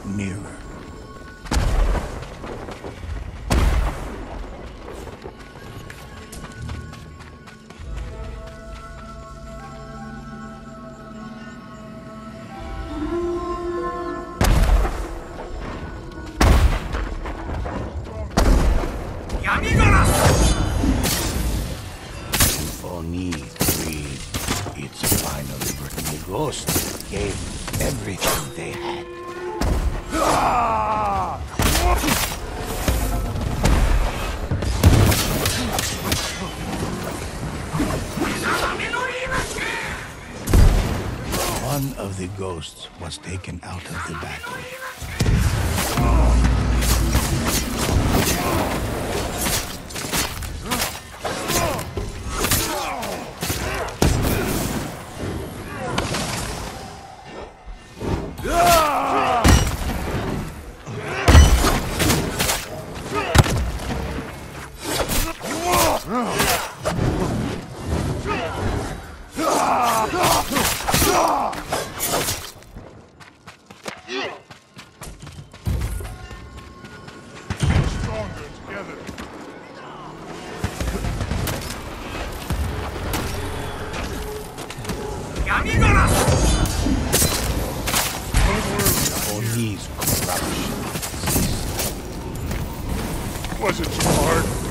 nearer. Oni freed. It's finally written. The ghost gave everything they had. One of the ghosts was taken out of the battle. Stronger together. Oni's corruption. Was it too hard?